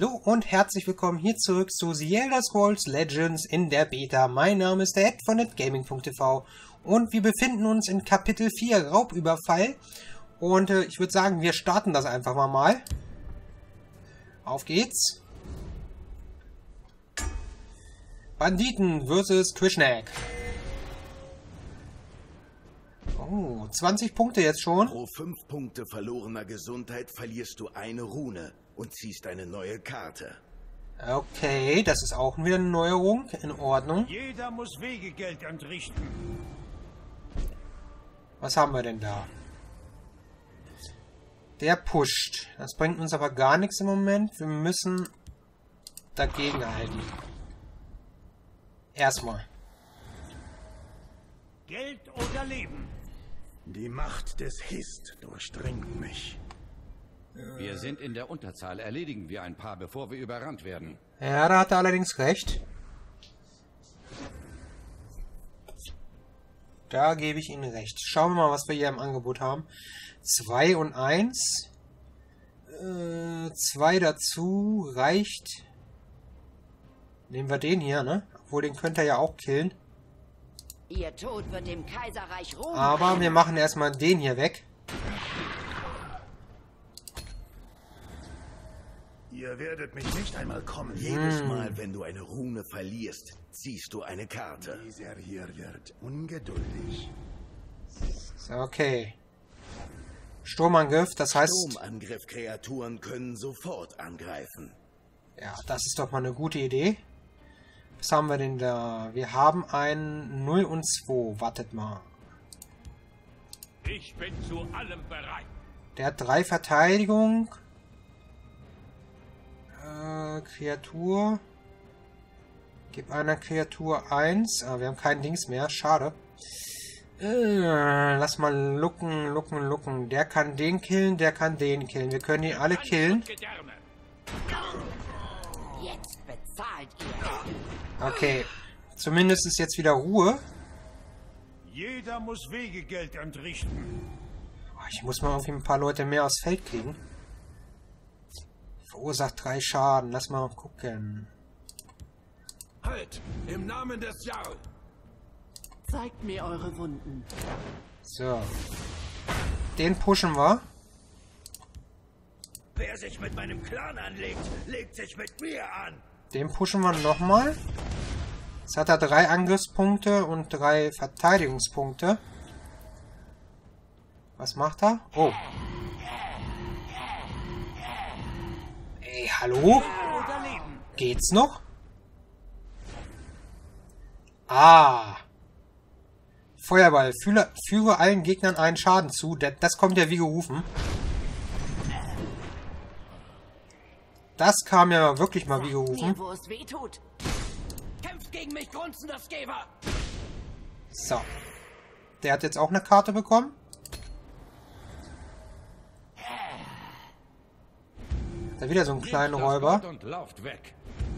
Hallo und herzlich willkommen hier zurück zu The Elder Scrolls Legends in der Beta. Mein Name ist der Ed von netgaming.tv und wir befinden uns in Kapitel 4 Raubüberfall. Und ich würde sagen, wir starten das einfach mal. Auf geht's. Banditen vs. Krishnak. Oh, 20 Punkte jetzt schon. Pro 5 Punkte verlorener Gesundheit verlierst du eine Rune und ziehst eine neue Karte. Okay, das ist auch wieder eine Neuerung. In Ordnung. Jeder muss Wegegeld entrichten. Was haben wir denn da? Der pusht. Das bringt uns aber gar nichts im Moment. Wir müssen dagegen halten. Erstmal. Geld oder Leben? Die Macht des Hist durchdringt mich. Wir sind in der Unterzahl. Erledigen wir ein paar, bevor wir überrannt werden. Ja, da hat er allerdings recht. Da gebe ich Ihnen recht. Schauen wir mal, was wir hier im Angebot haben. 2 und 1. 2 dazu reicht. Nehmen wir den hier, ne? Obwohl, den könnt ihr ja auch killen. Ihr Tod wird dem Kaiserreich Rom. Aber wir machen erstmal den hier weg. Ihr werdet mich nicht einmal kommen. Jedes Mal, wenn du eine Rune verlierst, ziehst du eine Karte. Dieser hier wird ungeduldig. So, okay. Sturmangriff, das heißt... Sturmangriff-Kreaturen können sofort angreifen. Ja, das ist doch mal eine gute Idee. Was haben wir denn da? Wir haben ein 0 und 2. Wartet mal. Ich bin zu allem bereit. Der hat 3 Verteidigung. Kreatur. Gib einer Kreatur 1. Ah, wir haben kein Dings mehr. Schade. Lass mal lucken. Der kann den killen, der kann den killen. Wir können die alle killen. Jetzt bezahlt ihr. Okay. Zumindest ist jetzt wieder Ruhe. Jeder muss Wegegeld entrichten. Ich muss mal irgendwie ein paar Leute mehr aufs Feld kriegen. Verursacht 3 Schaden. Lass mal gucken. Halt! Im Namen des Jarl! Zeigt mir eure Wunden. So. Den pushen wir. Wer sich mit meinem Clan anlegt, legt sich mit mir an. Den pushen wir nochmal. Jetzt hat er 3 Angriffspunkte und 3 Verteidigungspunkte. Was macht er? Oh. Ey, hallo? Geht's noch? Ah. Feuerball. Führe allen Gegnern einen Schaden zu. Das kommt ja wie gerufen. Das kam ja wirklich mal wie gerufen. Mir, wo es weh tut. Kämpft gegen mich, grunzen das Geber. So. Der hat jetzt auch eine Karte bekommen. Da wieder so einen kleinen Räuber. Und lauft weg.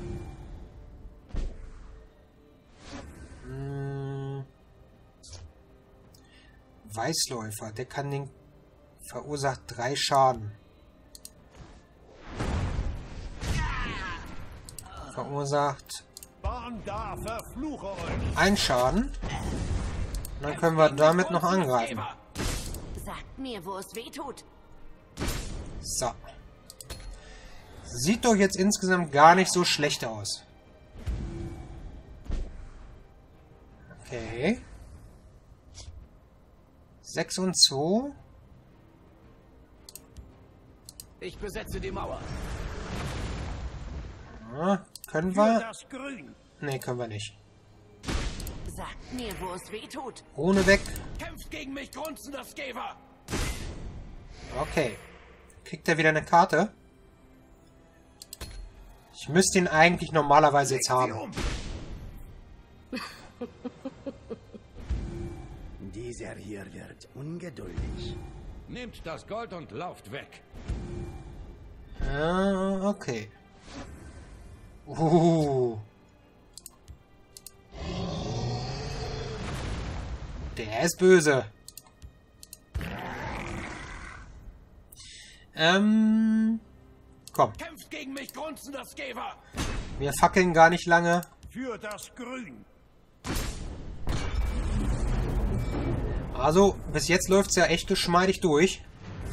Weißläufer, der kann den verursacht 3 Schaden. Verursacht Barnda, verfluche euch! 1 Schaden. Und dann können wir damit noch angreifen. Sagt mir, wo es weh tut. So. Sieht doch jetzt insgesamt gar nicht so schlecht aus. Okay. 6 und 2. Ich besetze die Mauer. Ja, können Für wir? das Grün! Ne, können wir nicht. Sagt mir, wo es weh tut. Rune weg. Kämpft gegen mich, grunzen das Geber. Okay. Kriegt er wieder eine Karte? Ich müsste ihn eigentlich normalerweise jetzt haben. Dieser hier wird ungeduldig. Nehmt das Gold und lauft weg. Okay. Der ist böse. Komm. Kämpft gegen mich, grunzender Skever! Wir fackeln gar nicht lange. Für das Grün. Also, bis jetzt läuft es ja echt geschmeidig durch.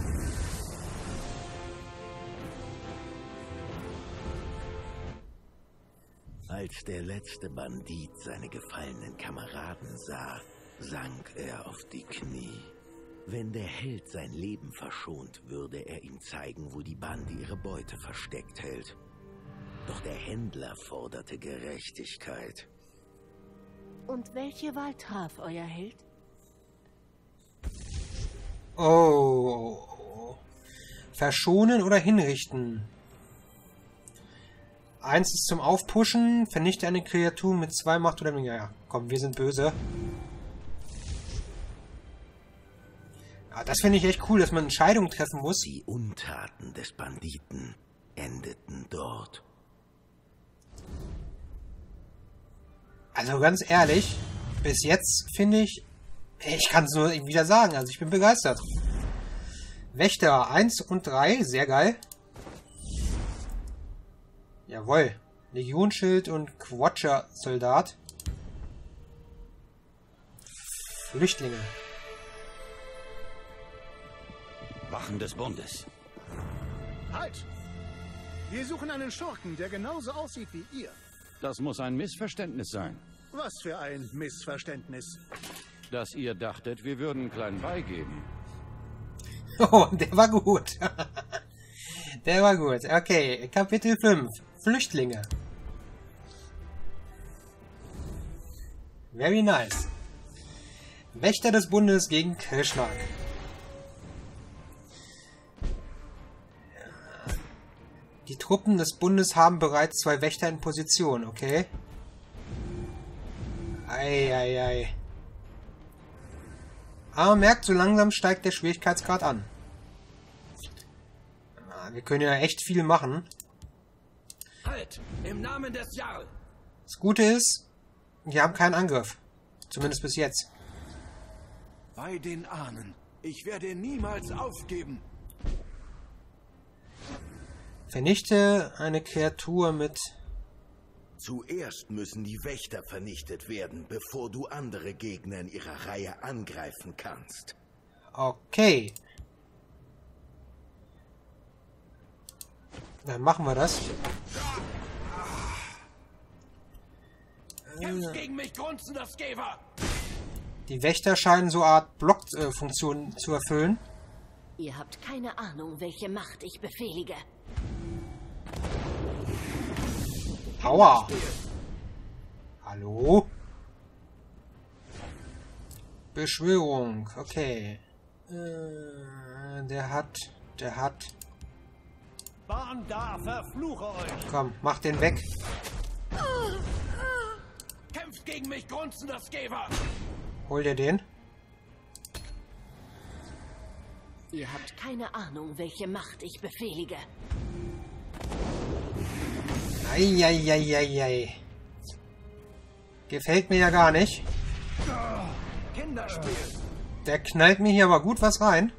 Als der letzte Bandit seine gefallenen Kameraden sah, sank er auf die Knie. Wenn der Held sein Leben verschont, würde er ihm zeigen, wo die Bande ihre Beute versteckt hält. Doch der Händler forderte Gerechtigkeit. Und welche Wahl traf euer Held? Oh. Verschonen oder hinrichten? 1 ist zum Aufpushen. Vernichte eine Kreatur mit 2 Macht oder weniger. Ja, komm, wir sind böse. Ja, das finde ich echt cool, dass man Entscheidungen treffen muss. Die Untaten des Banditen endeten dort. Also ganz ehrlich, bis jetzt finde ich kann es nur wieder sagen, also ich bin begeistert. Wächter 1 und 3, sehr geil. Jawohl. Legionsschild und Quatscher-Soldat. Flüchtlinge. Wachen des Bundes. Halt! Wir suchen einen Schurken, der genauso aussieht wie ihr. Das muss ein Missverständnis sein. Was für ein Missverständnis. Dass ihr dachtet, wir würden einen kleinen beigeben. Oh, der war gut. Der war gut. Okay, Kapitel 5. Flüchtlinge. Very nice. Wächter des Bundes gegen Krishnak. Die Truppen des Bundes haben bereits 2 Wächter in Position, okay? Eieiei. Aber man merkt, so langsam steigt der Schwierigkeitsgrad an. Wir können ja echt viel machen. Halt! Im Namen des Jarl! Das Gute ist, wir haben keinen Angriff. Zumindest bis jetzt. Bei den Ahnen. Ich werde niemals aufgeben. Vernichte eine Kreatur mit... Zuerst müssen die Wächter vernichtet werden, bevor du andere Gegner in ihrer Reihe angreifen kannst. Okay. Dann machen wir das. Kämpft gegen mich, grunzender Skever! Die Wächter scheinen so eine Art Blockfunktion zu erfüllen. Ihr habt keine Ahnung, welche Macht ich befehlige. Aua. Hallo? Beschwörung. Okay. Der hat... Banda, verfluche euch! Komm, mach den weg. Kämpft gegen mich, grunzender Skever! Hol dir den. Ihr habt keine Ahnung, welche Macht ich befehlige. Eieieiei. Gefällt mir ja gar nicht. Kinderspiel! Der knallt mir hier aber gut was rein.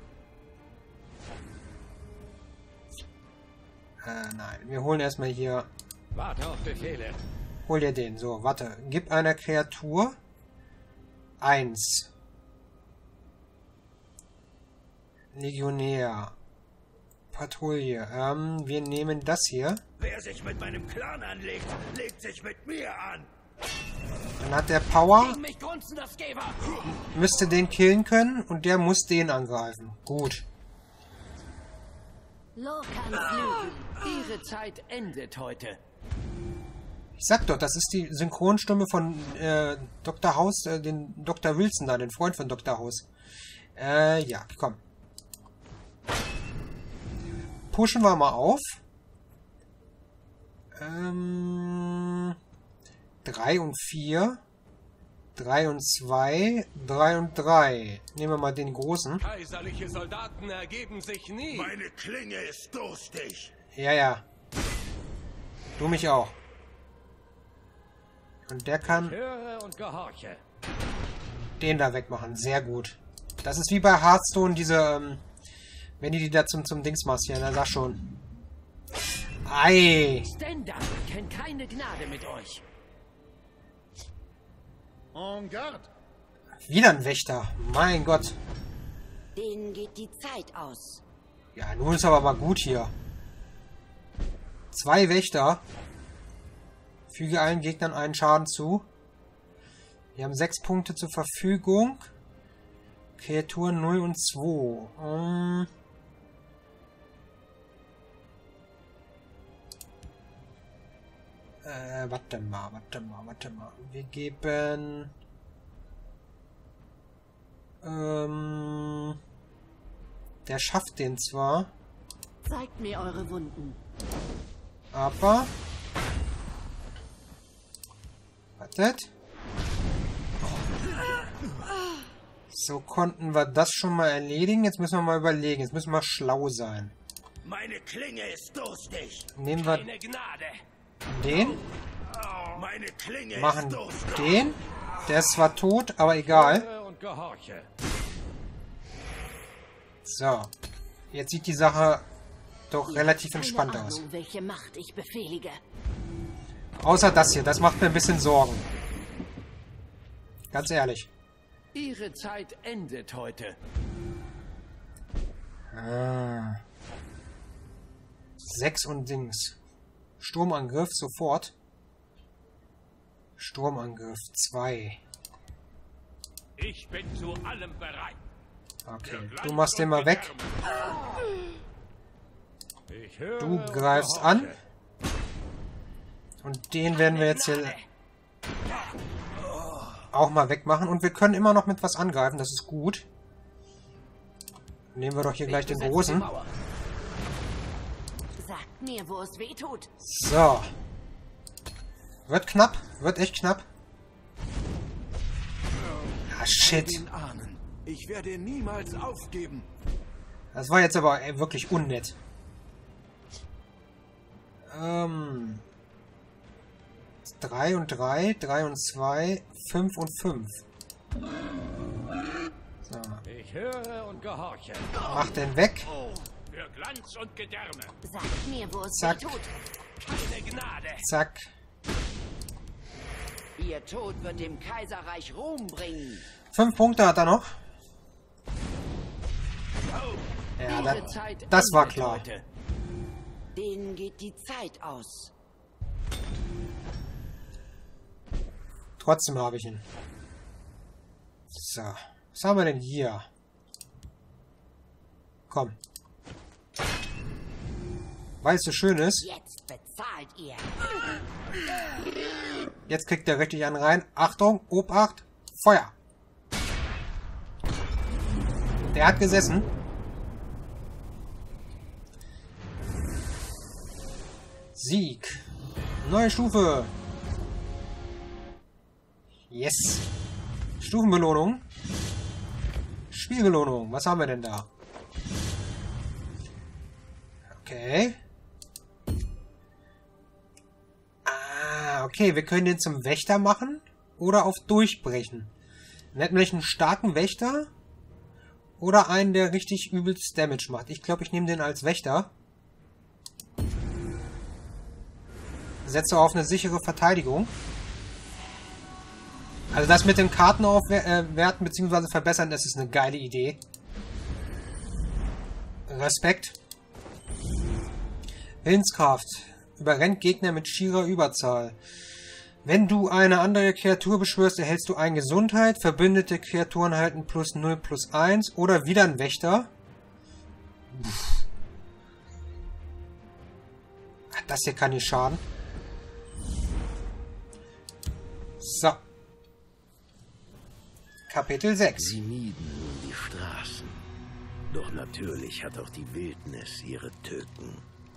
Nein, wir holen erstmal hier... Warte auf Befehle. Hol dir den. So, warte. Gib einer Kreatur 1. Legionär. Patrouille. Wir nehmen das hier. Wer sich mit meinem Clan anlegt, legt sich mit mir an. Dann hat der Power. Gegen mich, grunzender Skever! Müsste den killen können und der muss den angreifen. Gut. Lorkans Lügen. Ihre Zeit endet heute. Ich sag doch, das ist die Synchronstimme von Dr. House, den Dr. Wilson da, den Freund von Dr. House. Ja, komm. Pushen wir mal auf. 3 und 4. 3 und 2. 3 und 3. Nehmen wir mal den großen. Kaiserliche Soldaten ergeben sich nie! Meine Klinge ist durstig. Ja, ja. Du mich auch. Und der kann Höre und gehorche. den da wegmachen. Sehr gut. Das ist wie bei Hearthstone, diese, wenn die da zum Dings massieren, da sag schon. Ei. Stendhal kennt keine Gnade mit euch. En garde. Wieder ein Wächter. Mein Gott. Denen geht die Zeit aus. Ja, nun ist aber mal gut hier. 2 Wächter. Füge allen Gegnern einen Schaden zu. Wir haben 6 Punkte zur Verfügung. Kreaturen 0 und 2. Warte mal. Wir geben... der schafft den zwar. Zeigt mir eure Wunden. Aber... Wartet. So konnten wir das schon mal erledigen. Jetzt müssen wir mal überlegen. Jetzt müssen wir schlau sein. Meine Klinge ist durstig. Nehmen wir Keine Gnade. den. Meine Klinge Machen ist durstig. den. Der ist zwar tot, aber egal. Höre und gehorche. So. Jetzt sieht die Sache doch Ihr relativ habt entspannt keine aus. Ahnung, welche Macht ich befehlige. Außer das hier. Das macht mir ein bisschen Sorgen. Ganz ehrlich. Ihre Zeit endet heute. 6 und Dings. Sturmangriff sofort. Sturmangriff 2. Ich bin zu allem bereit. Okay, du machst den mal weg. Ich höre Du und greifst gehorche. an. Und den werden wir jetzt hier auch mal wegmachen. Und wir können immer noch mit was angreifen, das ist gut. Nehmen wir doch hier gleich den großen. Sagt mir, wo es weh tut. So. Wird knapp, wird echt knapp. Ah, Bei shit. den Ahnen. Ich werde niemals aufgeben. Das war jetzt aber wirklich unnett. 3 und 3, 3 und 2, 5 und 5. So, Ich höre und gehorche. mach den weg. Für Glanz und Gedärme. Sagt mir, wo es Zack. weh tut. Keine Gnade. Zack. Ihr Tod wird dem Kaiserreich Ruhm bringen. 5 Punkte hat er noch. Ja, Ihre Zeit das war endet klar. heute. Denen geht die Zeit aus. Trotzdem habe ich ihn. So. Was haben wir denn hier? Komm. Weil es so schön ist. Jetzt bezahlt ihr. Jetzt kriegt er richtig einen rein. Achtung, Obacht, Feuer. Der hat gesessen. Sieg. Neue Stufe. Yes. Stufenbelohnung. Spielbelohnung. Was haben wir denn da? Okay. Ah, okay. Wir können den zum Wächter machen oder auf Durchbrechen. Dann hätten wir einen starken Wächter oder einen, der richtig übelst Damage macht. Ich glaube, ich nehme den als Wächter. Setze auf eine sichere Verteidigung. Also das mit den Karten aufwerten bzw. verbessern, das ist eine geile Idee. Respekt. Willenskraft. Überrennt Gegner mit schierer Überzahl. Wenn du eine andere Kreatur beschwörst, erhältst du 1 Gesundheit. Verbündete Kreaturen halten +0, +1. Oder wieder ein Wächter. Das hier kann nicht schaden. So. Kapitel 6. Sie mieden nun die Straßen. Doch natürlich hat auch die Wildnis ihre Tücken.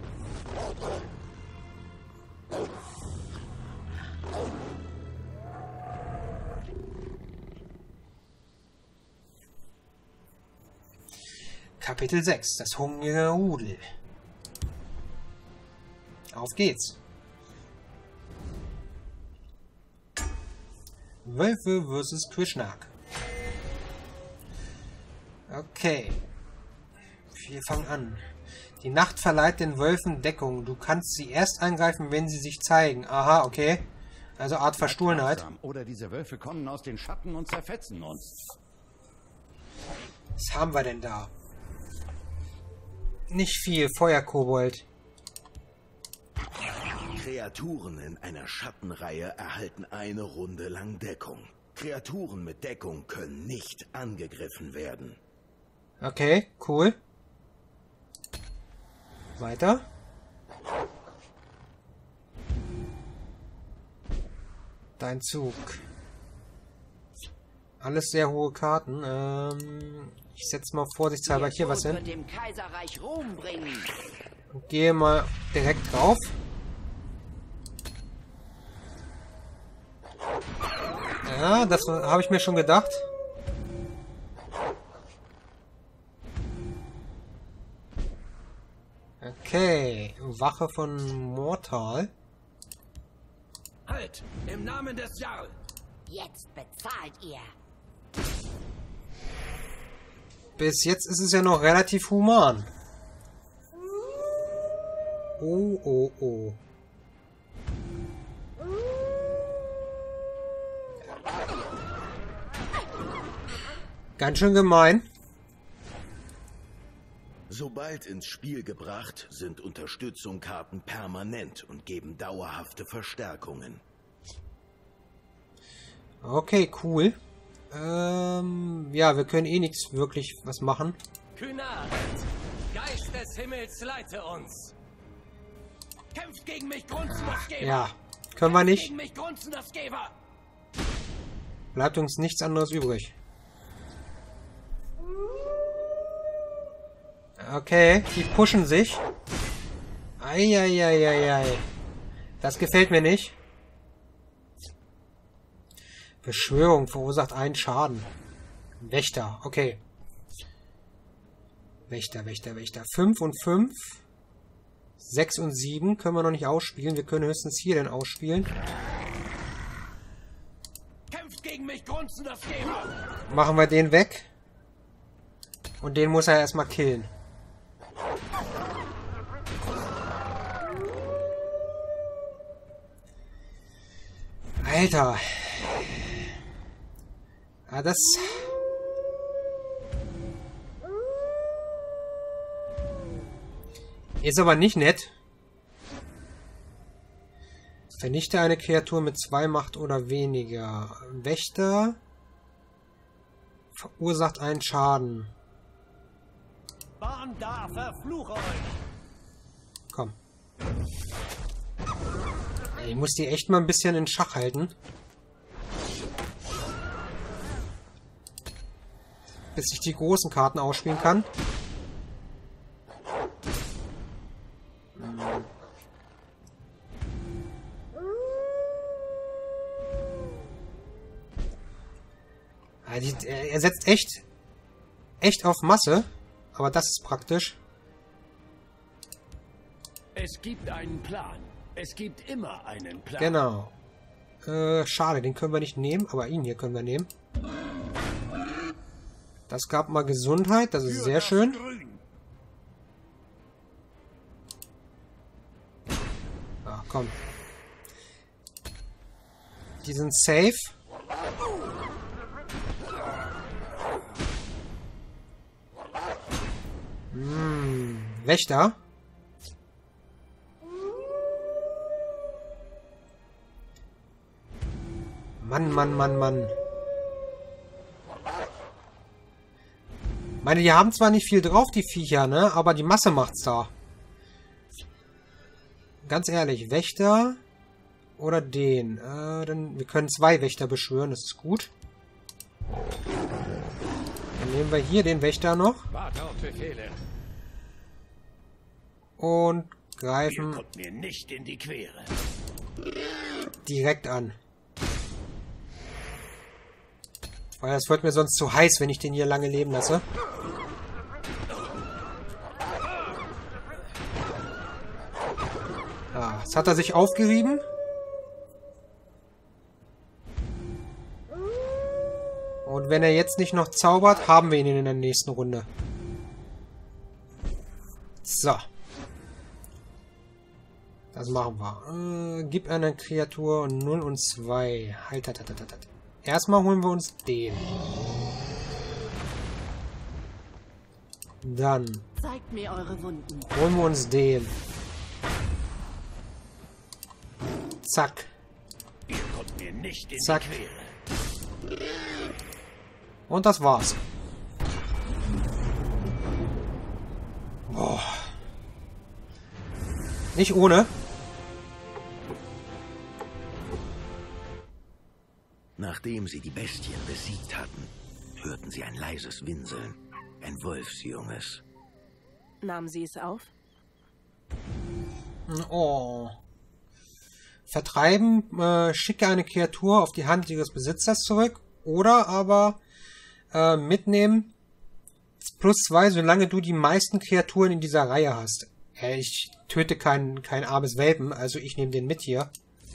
Kapitel 6. Das hungrige Rudel. Auf geht's. Wölfe vs. Krishnak. Okay. Wir fangen an. Die Nacht verleiht den Wölfen Deckung. Du kannst sie erst angreifen, wenn sie sich zeigen. Aha, okay. Also Art Verstohlenheit. Oder diese Wölfe kommen aus den Schatten und zerfetzen uns. Was haben wir denn da? Nicht viel. Feuerkobold. Kreaturen in einer Schattenreihe erhalten eine Runde lang Deckung. Kreaturen mit Deckung können nicht angegriffen werden. Okay, cool. Weiter. Dein Zug. Alles sehr hohe Karten. Ich setze mal vorsichtshalber hier was hin. Dem Kaiserreich Ruhm bringen. Und gehe mal direkt drauf. Ja, das habe ich mir schon gedacht. Okay, Wache von Mortal. Halt! Im Namen des Jarl! Jetzt bezahlt ihr. Bis jetzt ist es ja noch relativ human. Oh, oh, oh. Ganz schön gemein. Sobald ins Spiel gebracht, sind Unterstützungskarten permanent und geben dauerhafte Verstärkungen. Okay, cool. Ja, wir können eh nichts wirklich was machen. Kynareth, Geist des Himmels, leite uns. Kämpft gegen mich, Grunzen, das Geber. Ja, können wir nicht. Gegen mich, Grunzen, das Geber. Bleibt uns nichts anderes übrig. Okay, die pushen sich. Eieieiei. Das gefällt mir nicht. Beschwörung verursacht einen Schaden. Wächter, okay. Wächter. 5 und 5. 6 und 7 können wir noch nicht ausspielen. Wir können höchstens hier denn ausspielen. Kämpft gegen mich, Grunzen, das Geber. Machen wir den weg. Und den muss er erstmal killen. Alter. Ja, das... ist aber nicht nett. Vernichte eine Kreatur mit 2 Macht oder weniger. Wächter verursacht einen Schaden. Bahn da, verfluche euch. Komm. Ich muss die echt mal ein bisschen in Schach halten. Bis ich die großen Karten ausspielen kann. Er setzt echt auf Masse, aber das ist praktisch. Es gibt einen Plan. Es gibt immer einen Plan. Genau. Schade, den können wir nicht nehmen, aber ihn hier können wir nehmen. Das gab mal Gesundheit, das ist sehr schön. Ah, komm. Die sind safe. Wächter. Mann. Meine, die haben zwar nicht viel drauf, die Viecher, ne? Aber die Masse macht's da. Ganz ehrlich, Wächter oder den? Wir können 2 Wächter beschwören, das ist gut. Dann nehmen wir hier den Wächter noch. Warte auf Befehle. Und Ihr greifen kommt mir nicht in die Quere. direkt an. Weil das wird mir sonst zu heiß, wenn ich den hier lange leben lasse. Ah, jetzt hat er sich aufgerieben. Und wenn er jetzt nicht noch zaubert, haben wir ihn in der nächsten Runde. So. Das machen wir. Gib einer Kreatur 0 und 2. Halt. Erstmal holen wir uns den. Dann Zeigt mir eure Wunden. holen wir uns den. Zack. Ihr kommt mir nicht in Zack. die Quere. Und das war's. Boah. Nicht ohne. Nachdem sie die Bestien besiegt hatten, hörten sie ein leises Winseln. Ein Wolfsjunges. Nahmen Sie es auf? Oh. Vertreiben, schicke eine Kreatur auf die Hand ihres Besitzers zurück. Oder aber mitnehmen. +2, solange du die meisten Kreaturen in dieser Reihe hast. Ich töte kein armes Welpen, also ich nehme den mit hier.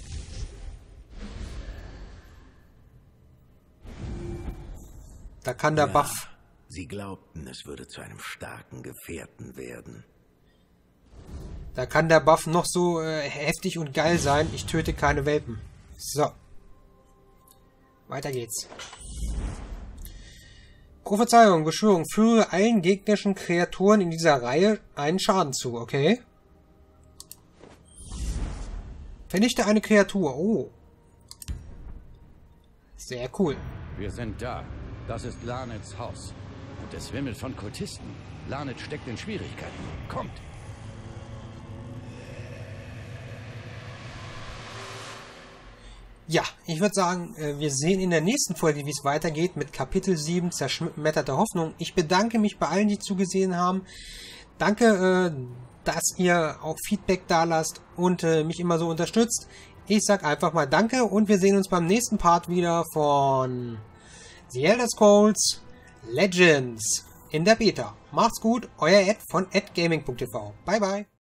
Da kann der Buff... Sie glaubten, es würde zu einem starken Gefährten werden. Da kann der Buff noch so heftig und geil sein. Ich töte keine Welpen. So. Weiter geht's. Prophezeiung, Beschwörung. Führe allen gegnerischen Kreaturen in dieser Reihe einen Schaden zu, okay? Vernichte eine Kreatur. Oh. Sehr cool. Wir sind da. Das ist Larnets Haus. Und es wimmelt von Kultisten. Larnet steckt in Schwierigkeiten. Kommt! Ja, ich würde sagen, wir sehen in der nächsten Folge, wie es weitergeht mit Kapitel 7, Zerschmetterte Hoffnung. Ich bedanke mich bei allen, die zugesehen haben. Danke, dass ihr auch Feedback da lasst und mich immer so unterstützt. Ich sag einfach mal Danke und wir sehen uns beim nächsten Part wieder von The Elder Scrolls Legends in der Beta. Macht's gut, euer Ed von @gaming.tv. Bye bye.